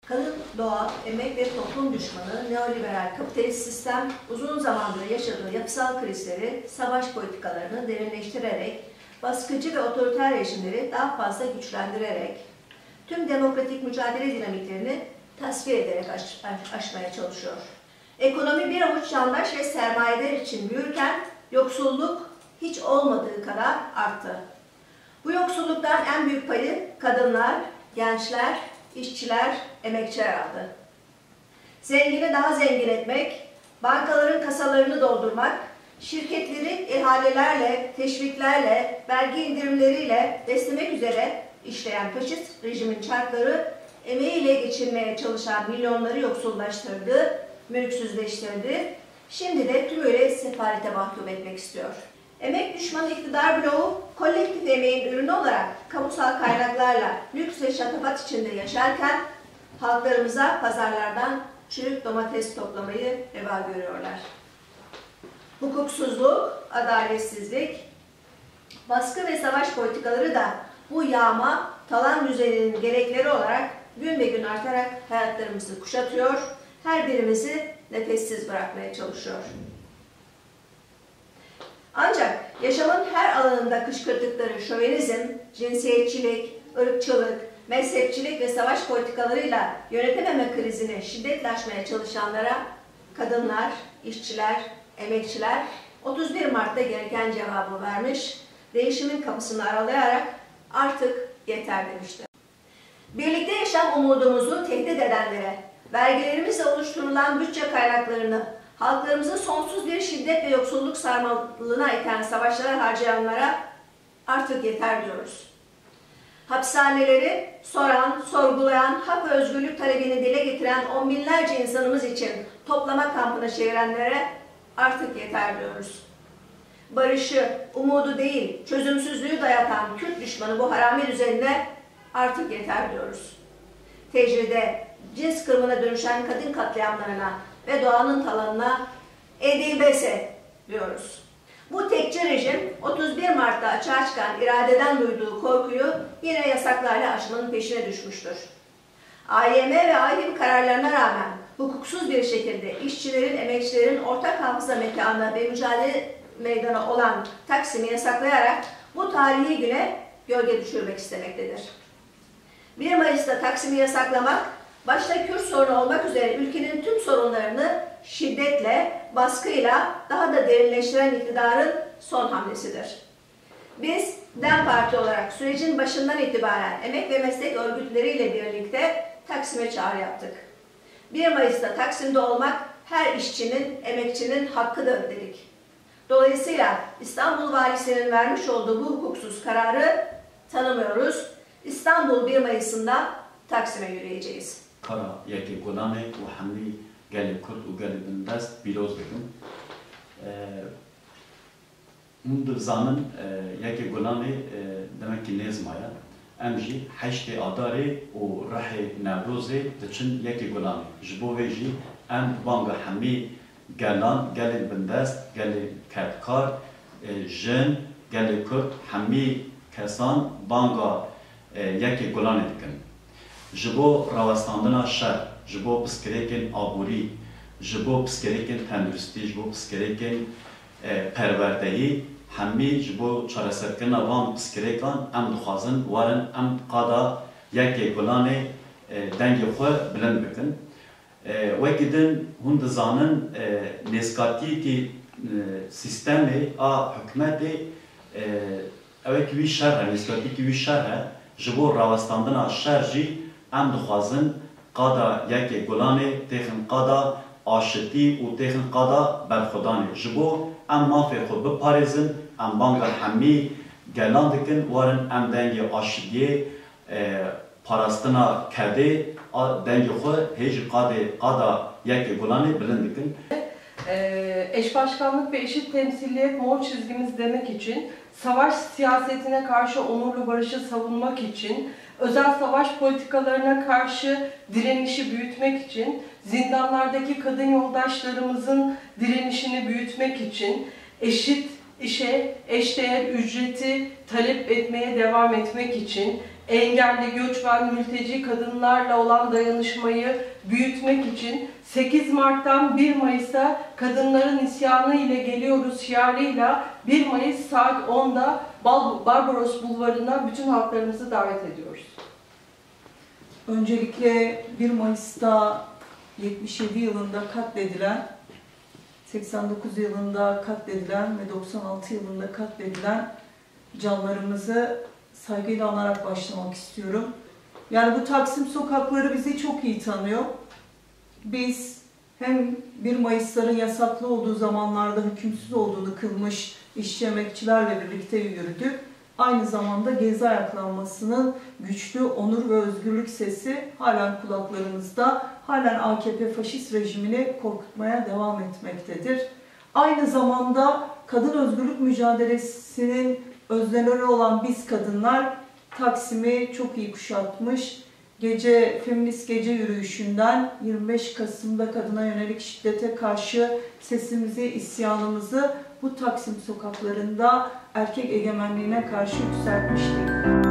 Kadın, doğa, emek ve toplum düşmanı, neoliberal kapitalist sistem uzun zamandır yaşadığı yapısal krizleri, savaş politikalarını derinleştirerek, baskıcı ve otoriter rejimleri daha fazla güçlendirerek, tüm demokratik mücadele dinamiklerini tasfiye ederek aşmaya çalışıyor. Ekonomi bir avuç yandaş ve sermayeler için büyürken, yoksulluk hiç olmadığı kadar arttı. Bu yoksulluktan en büyük payı kadınlar, gençler, işçiler, emekçiler aldı. Zengini daha zengin etmek, bankaların kasalarını doldurmak, şirketleri ihalelerle, teşviklerle, vergi indirimleriyle beslemek üzere işleyen faşist rejimin çarkları emeğiyle geçinmeye çalışan milyonları yoksullaştırdı, mülksüzleştirdi. Şimdi de tümüyle sefalete mahkum etmek istiyor. Emek düşmanı iktidar bloğu, kolektif emeğin ürünü olarak kamusal kaynaklarla lüks ve şatafat içinde yaşarken, halklarımıza pazarlardan çürük domates toplamayı reva görüyorlar. Hukuksuzluk, adaletsizlik, baskı ve savaş politikaları da bu yağma, talan düzeninin gerekleri olarak gün ve gün artarak hayatlarımızı kuşatıyor, her birimizi nefessiz bırakmaya çalışıyor. Ancak yaşamın her alanında kışkırttıkları şövenizm, cinsiyetçilik, ırkçılık, mezhepçilik ve savaş politikalarıyla yönetememe krizini şiddetle aşmaya çalışanlara kadınlar, işçiler, emekçiler 31 Mart'ta gereken cevabı vermiş, değişimin kapısını aralayarak artık yeter demişti. Birlikte yaşam umudumuzu tehdit edenlere, vergilerimizle oluşturulan bütçe kaynaklarını halklarımızı sonsuz bir şiddet ve yoksulluk sarmalına iten savaşlara harcayanlara artık yeter diyoruz. Hapishaneleri soran, sorgulayan, hak ve özgürlük talebini dile getiren on binlerce insanımız için toplama kampına çevirenlere artık yeter diyoruz. Barışı, umudu değil, çözümsüzlüğü dayatan Kürt düşmanı bu harami düzenine artık yeter diyoruz. Tecride, cins kırımına dönüşen kadın katliamlarına ve doğanın talanına edilmese diyoruz. Bu tekçi rejim 31 Mart'ta açığa çıkan iradeden duyduğu korkuyu yine yasaklarla aşmanın peşine düşmüştür. AYM ve AYM kararlarına rağmen hukuksuz bir şekilde işçilerin, emekçilerin ortak hafıza mekanı ve mücadele meydanı olan Taksim'i yasaklayarak bu tarihi güne gölge düşürmek istemektedir. 1 Mayıs'ta Taksim'i yasaklamak, başta Kürt sorunu olmak üzere ülkenin tüm sorunlarını şiddetle, baskıyla daha da derinleştiren iktidarın son hamlesidir. Biz DEM Parti olarak sürecin başından itibaren emek ve meslek örgütleriyle birlikte Taksim'e çağrı yaptık. 1 Mayıs'ta Taksim'de olmak her işçinin, emekçinin hakkıdır dedik. Dolayısıyla İstanbul Valisi'nin vermiş olduğu bu hukuksuz kararı tanımıyoruz. İstanbul 1 Mayıs'ında Taksim'e yürüyeceğiz. Kara yeki Golane ve Hamli gelip Kürt ve gelip Bindast biloz dedim. Mundur zanın yeki Golane demek ki nezmaya. Emji haşte adari o rahi Nevroze için yeki Golane. Jibo veji em banga Hamli gelan gelip Bindast gelip Kertkar jen gelip Kürt Hamli kesan banga yeki Golane dikin. Jibo rawastandina şer, jibo piskirekên abûrî, jibo piskirekên tenduristî, jibo piskirekên perwerdeyî, hemî jibo çareserkirina van piskirekan em dixwazin warin em qada yekê gulanê dengê xwe bilind bikin. Wekî din hûn dizanin nêzkatiyekî sistemê a hikûmetê evekî wî şer he, nêzkatiyekî wî şer he, jibo rawastandina şer jî em dixwazin qada yekê gulanê têxin qada aşitî û têxin qada berxwedanê. Ji bo em mafê xwe biparêzin, em banga hemî gelan dikin, warin em dengê aşitiyê parastina kedê dengê xwe hê ji qada yekê gulanê bilind dikin. Eş başkanlık ve eşit temsiliyet mor çizgimiz demek için, savaş siyasetine karşı onurlu barışı savunmak için, özel savaş politikalarına karşı direnişi büyütmek için, zindanlardaki kadın yoldaşlarımızın direnişini büyütmek için, eşit işe eşdeğer ücreti talep etmeye devam etmek için, engelli, göçmen, mülteci kadınlarla olan dayanışmayı büyütmek için 8 Mart'tan 1 Mayıs'a kadınların isyanı ile geliyoruz şiarıyla 1 Mayıs saat 10'da Barbaros Bulvarı'na bütün halklarımızı davet ediyoruz. Öncelikle 1 Mayıs'ta 77 yılında katledilen, 89 yılında katledilen ve 96 yılında katledilen canlarımızı saygıyla anarak başlamak istiyorum. Yani bu Taksim sokakları bizi çok iyi tanıyor. Biz hem 1 Mayıs'ların yasaklı olduğu zamanlarda hükümsüz olduğunu kılmış işçi emekçilerle birlikte yürüdük. Aynı zamanda gezi ayaklanmasının güçlü onur ve özgürlük sesi halen kulaklarımızda, halen AKP faşist rejimini korkutmaya devam etmektedir. Aynı zamanda kadın özgürlük mücadelesinin özneleri olan biz kadınlar Taksim'i çok iyi kuşatmış. Feminist gece yürüyüşünden 25 Kasım'da kadına yönelik şiddete karşı sesimizi, isyanımızı bu Taksim sokaklarında erkek egemenliğine karşı yükseltmiştik.